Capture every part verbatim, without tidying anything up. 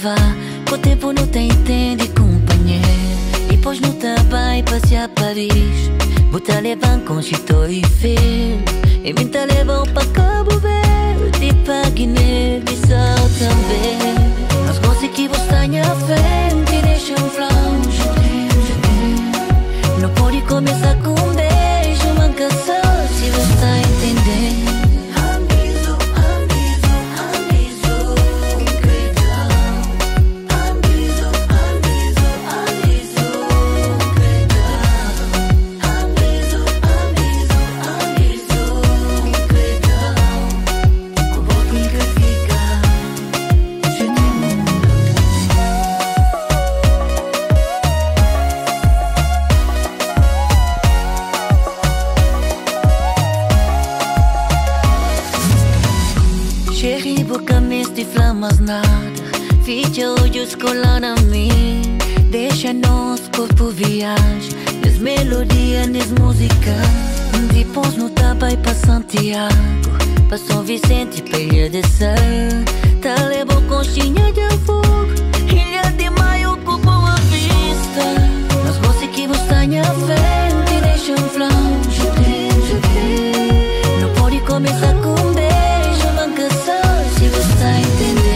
levar, com o tempo não te entende, companheiro. E depois não te vai passear a Paris, botar levar com Chito e Fil, e me te levam para Cabo Verde e para Guiné-Bissau também. Mas gosto que você tenha frente e deixa um flange. Não pode começar com um beijo, uma canção, se você está entendendo. Mas nada, fica olhos colando a mim. Deixa nosso corpo viagem, nas melodias, nas músicas. Depois no tapa e pra Santiago, pra São Vicente, pra Ilha de Sal. Tá levou conchinha de fogo, Ilha de Maio com boa vista. Mas você que você tenha frente, deixa um flange. Não pode começar com um beijo, uma canção, se você tá entendendo.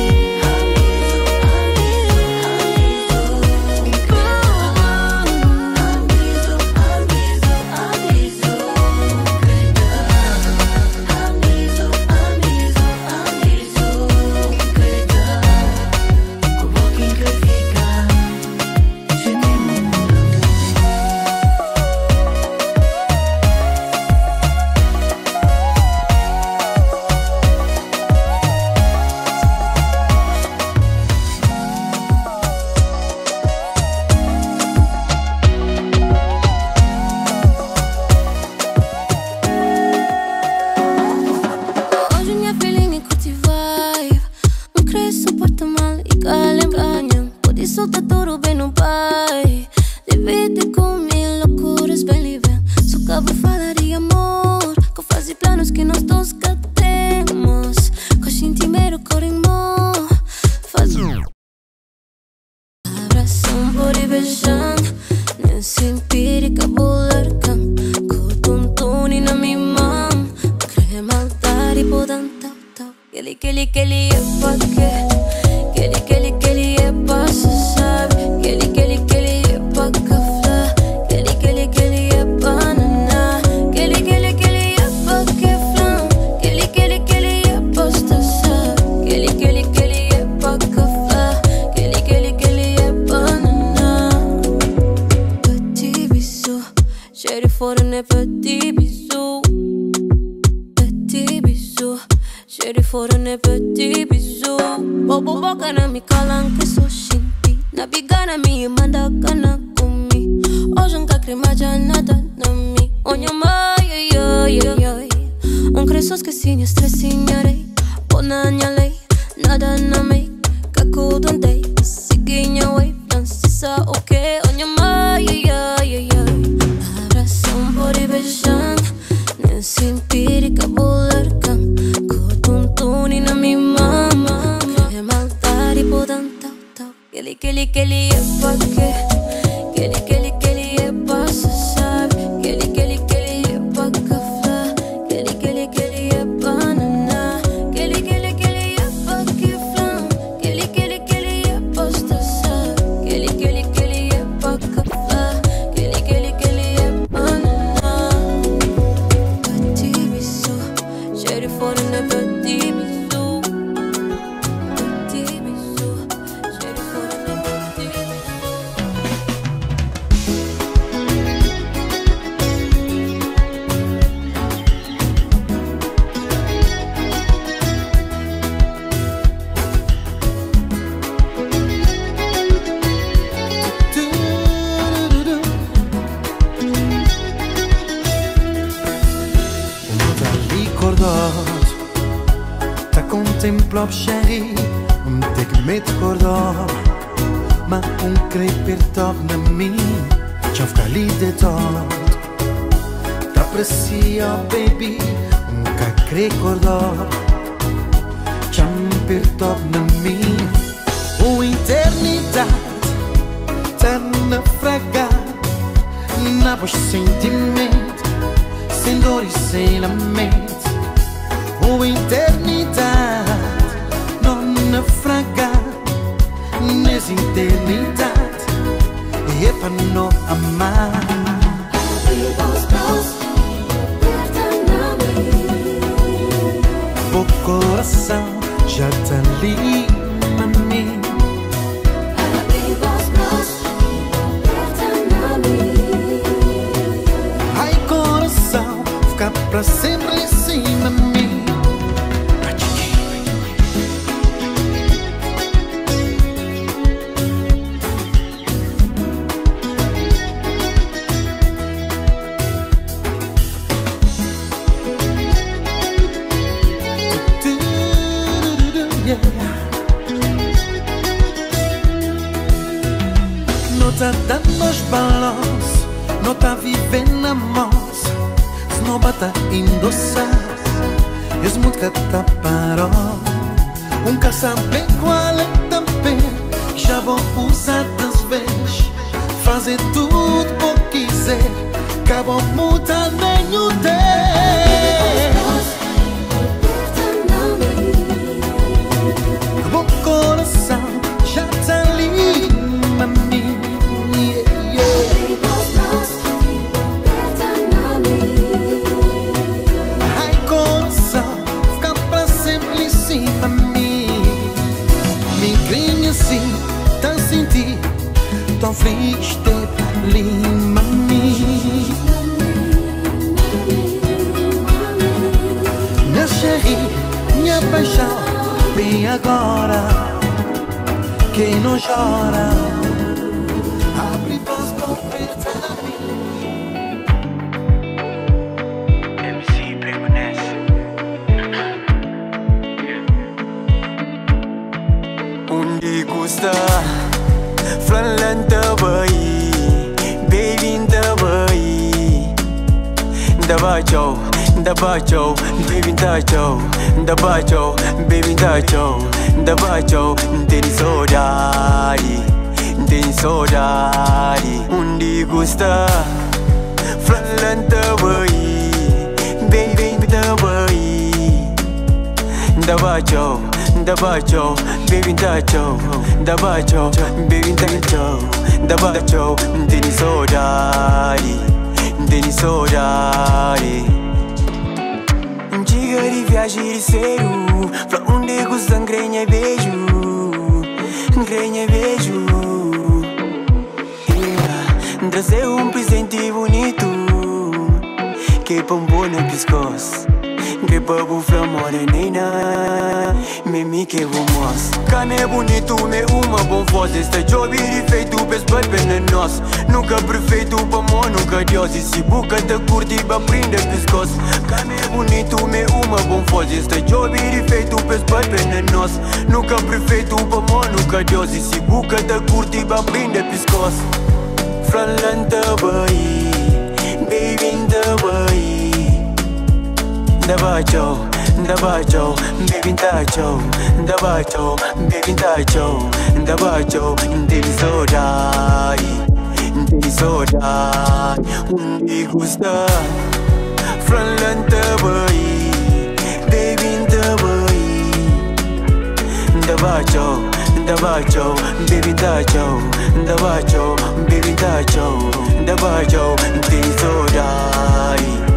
Templop chéri, um tek met cordon, ma un creper top na mi, c'ho fcali de tot. T'apprecia baby, un cacre cordon, c'ho per top na mi, para não amar. O coração já tá ali, mami. Ai, coração, fica pra sempre assim, mami. Não tá dando os balanços, não tá vivendo a moça. Se não bata endossar, esse mundo que tá parado. Um cá sabe qual é também, já vou usar das vezes. Fazer tudo por quiser, acabou mudar nenhum deles. O coração já tá ali, mami. Tão feliz de ali, mami. Minha chérie, minha paixão, bem agora, quem não chora, abre voz pra perto de mim. M C permanece. Onde custa Flanlanta bayi, baby nta bayi. Da bacho, da bacho, baby nta cho. Da bacho, baby nta cho. Da bacho, nteni sodari, nteni sodari. Undi gusta Flanlanta bayi, baby nta bayi. Da bacho, da bacho, baby nta cho. Da bacho, baby nta cho. Da bacho, nteni sodari, nteni sodari. Diga de viagem de seru, pra onde custa ngrenha beijo, ngrenha beijo. Yeah, trazer um presente bonito, que pompou no pescoço. Que papo flamor nena, mimi que vamos. Cane é bonito, me uma bom voz. Este job é feito, pes bem nós. Nunca perfeito, pa mó, nunca Deus. E se buca te curte, ba prende pescoço. Cane é bonito, me uma bom voz. Este job é feito, pes bem nós. Nunca perfeito, pa mó, nunca Deus. E se buca te curte, ba prende pescoço. Flanlanta bayi, baby nta bayi. Da bacho, da bacho, baby nta cho. Da bacho, baby nta cho. Da bacho, nteni sodari, nteni sodari. Undi gusta Flanlanta bayi, baby nta bayi. Da bacho, da bacho, baby nta cho. Da bacho, baby nta cho. Da bacho, nteni sodari.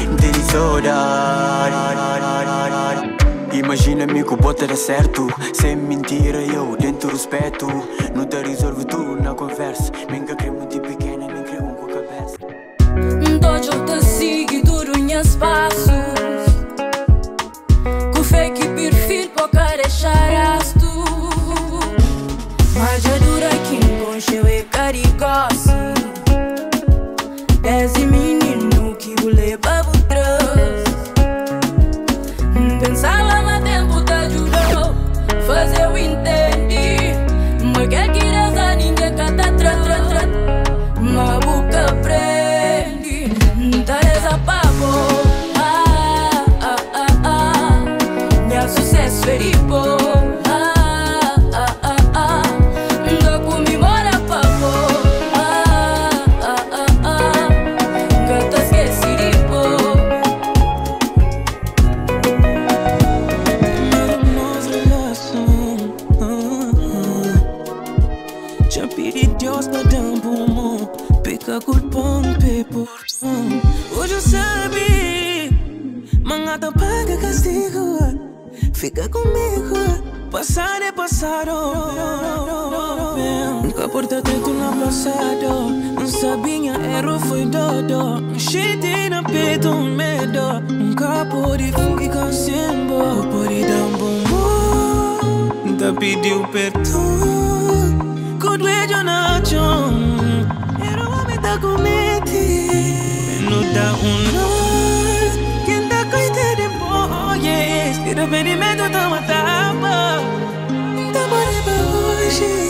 Imagina-me que o bote era certo, sem mentira eu dentro respeito. Não te resolve tudo na conversa. Me encaquei muito pequena, me encaquei um com a cabeça. Dojo te sigue duro em espaços. Com fake perfil para carechar tu. Mas já dura que enconcheu e carigosse. Dez menino que vou levar o trânsito. Pensava mas tempo te ajudou. Fazer o entendi. Mas quer que reza ninguém cata tra tra tra. Mas boca prende. Teresa pavo. Ah, ah, ah, ah. Minha sucesso é rico. Já pedi Deus pra dar um bom fica culpando por tu. Hoje eu sabia, mangata paga castigo. Fica comigo, passado é passado. Nunca porta tanto no passado. Não sabia, erro foi dodo. Cheio na peito, medo. Nunca pode ficar sem boa. Pode dar um bom. Nunca pediu perdão. Quando é de nacho, era o homem da comete. Não dá um nó. Quem dá coisa de boa, yes. E arrependimento tá matando. Tá morrendo hoje.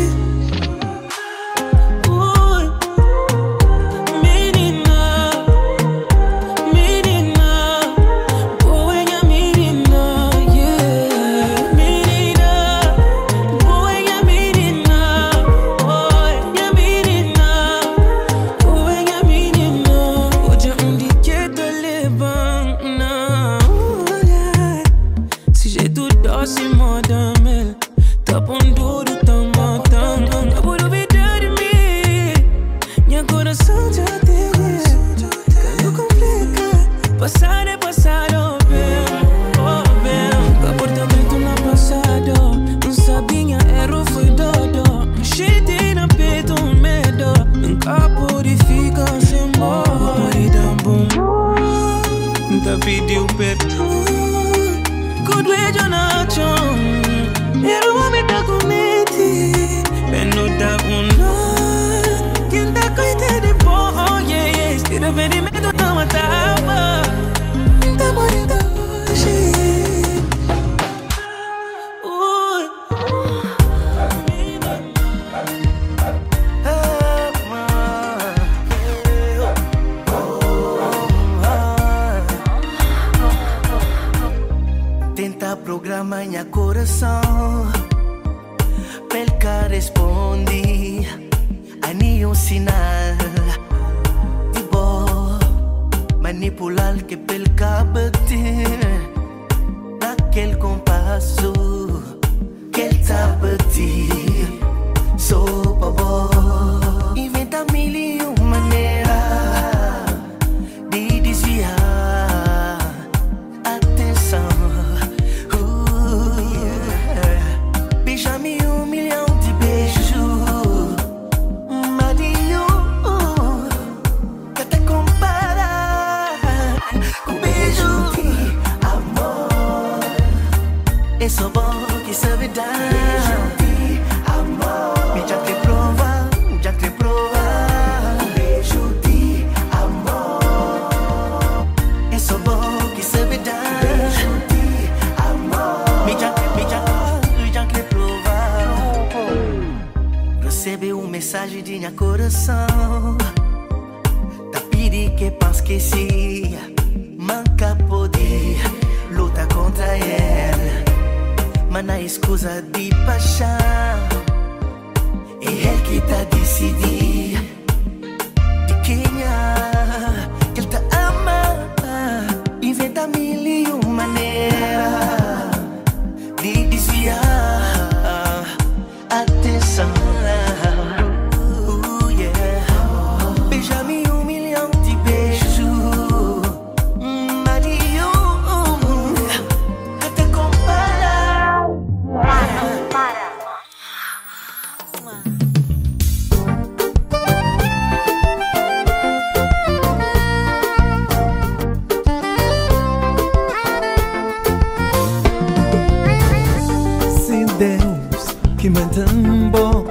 Pediu perdão. Quando é de nacho, era o homem da comete. Peno da um nó. Quem dá coisa de boa, yes. E arrependimento não matava. Tá morrendo hoje. Programa minha coração, pelca responde a nenhum sinal de boa, manipular que pelca bater naquele compasso que ele tá bater, sou boa, inventa mil e uma maneira de desviar atenção. Beija-me um milhão de beijos, Marinho, que até comparar com beijo de amor. É só bom que sabe dar beijo de amor. Me já te prova, já te prova. Beijo de amor. É só bom que sabe dar beijo de amor. Me já, me já, já te prova. Recebe uma mensagem de minha coração. Tá pedindo que pas esquecer. Manca poder lutar contra ele. Mas na escusa de paixão é ele que tá decidindo de quem é que ele tá ama. Inventa mil e uma maneira de desviar atenção. Uh, yeah. Beija-me um milhão de beijos, Mario, até comparar. Se Deus que me tambou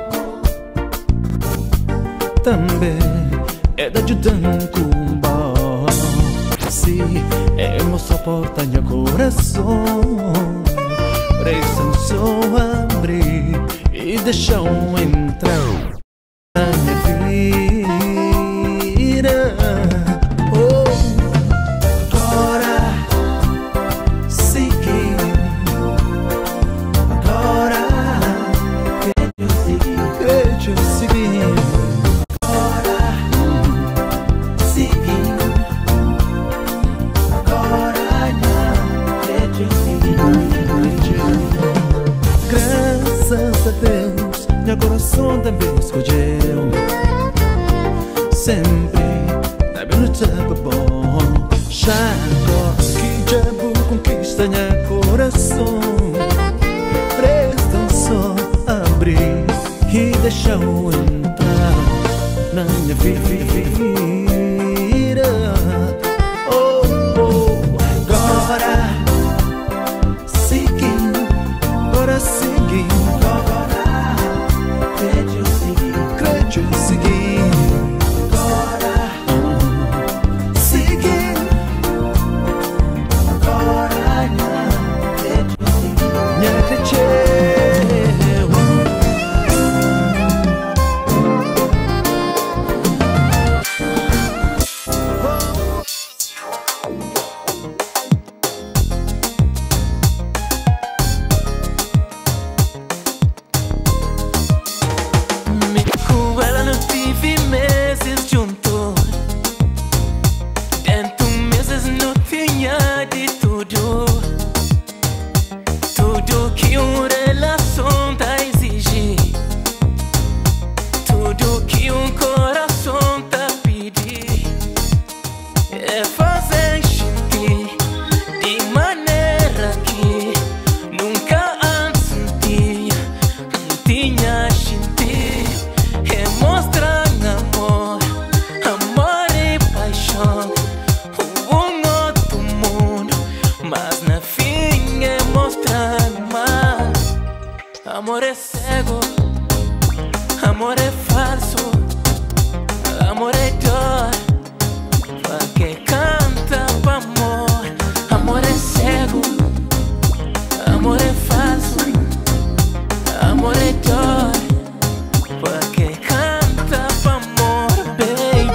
também é da ajudando bom. Se é meu suporte meu coração, presta só abrir e deixar entrar na minha vida. Oh, agora segui, agora que eu segui, que eu segui. Agora segui, agora não, que eu segui. Graças a Deus, meu coração também escolheu. sempre, na minuta bom. Chaco, que diabo conquista minha coração. Presta só abrir e deixa eu entrar na minha vida. Oh, oh, agora seguindo, agora seguindo, agora crede eu seguir, crede eu seguir, agora seguindo, agora crede eu seguir, minha crede. Amor é cego, amor é falso, amor é dor, pra que canta pra amor? Amor é cego, amor é falso, amor é dor, pra que canta pra amor, baby?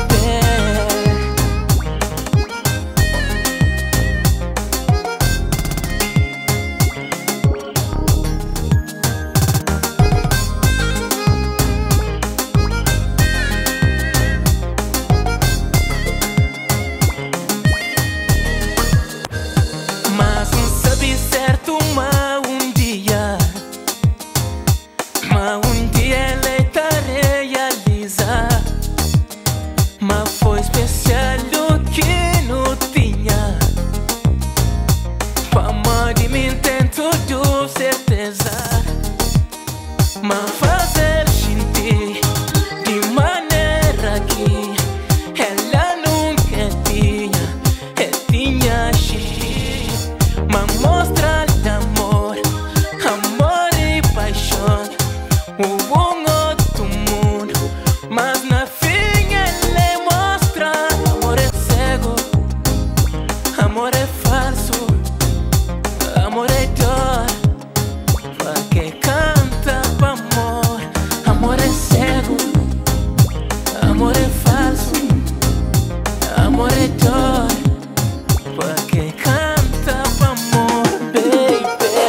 Mas fazer sentir de maneira que ela nunca tinha, é tinha xixi. Mas mostrar amor, amor e paixão, um outro mundo. Mas na fim ele mostra amor é cego, amor é falso, amor é dor, pra que canta pra amor? Amor é cego, amor é falso, amor é dor, pra que canta pra amor, baby?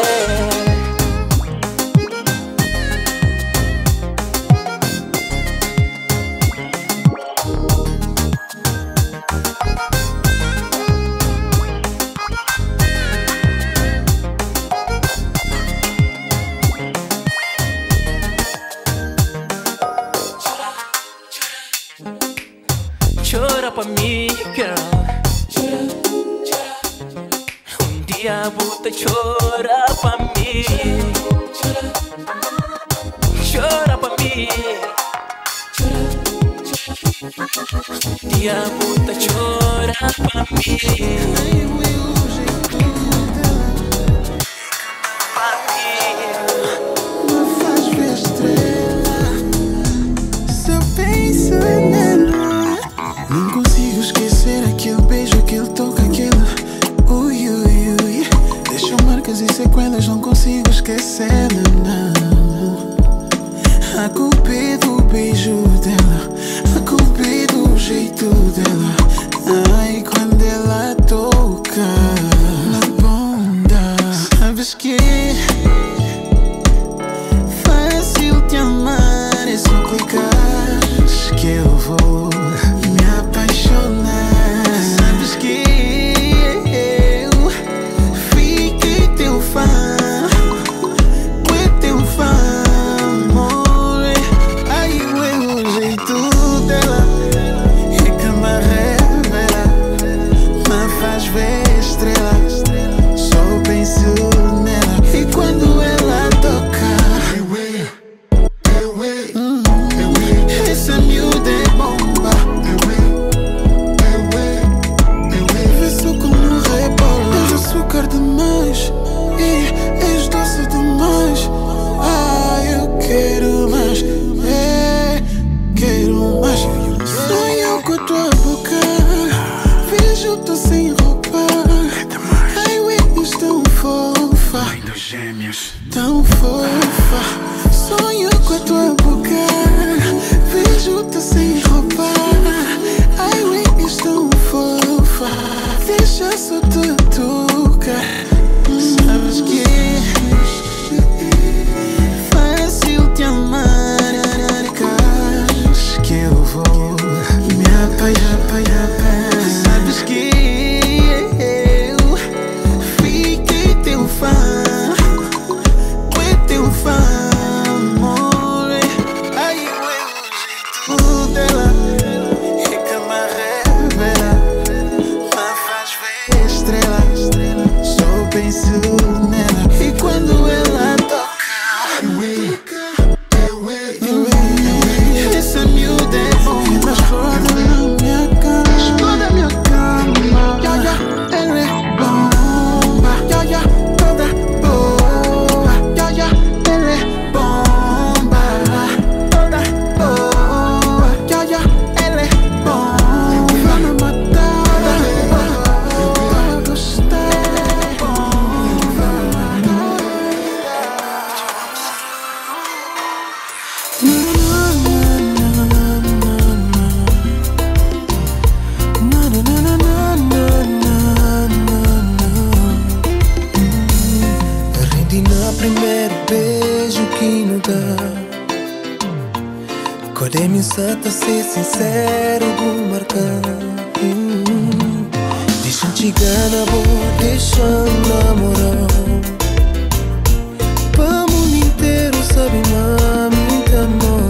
Chora pra mim, girl. Um dia volta, chora pra mim. Chora pra mim. Um dia volta, chora pra mim. Não consigo esquecer aquele beijo, aquele toque, aquele ui, ui, ui. Deixou marcas e sequelas, não consigo esquecer, não. A culpa é do beijo dela, a culpa é do jeito dela. Ai, quando ela toca. Codem să te ser sincero, vou marcar. hum. Deixa cigana, vou deixar namorar. Para o mundo inteiro sabe, mami, te amor.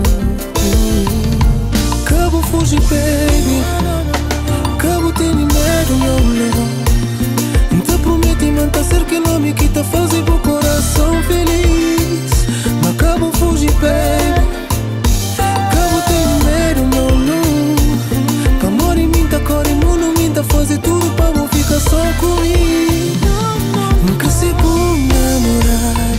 Cabo fugir, baby. Cabo tem medo, não, não. Te prometi manter ser que não me quita, fazer o coração feliz. Mas cabo fugir, baby. Cabo tem medo, não, não. Pra amor e minta, cor e mundo, minta, fazer tudo pra não ficar só comigo. Nunca se vou namorar.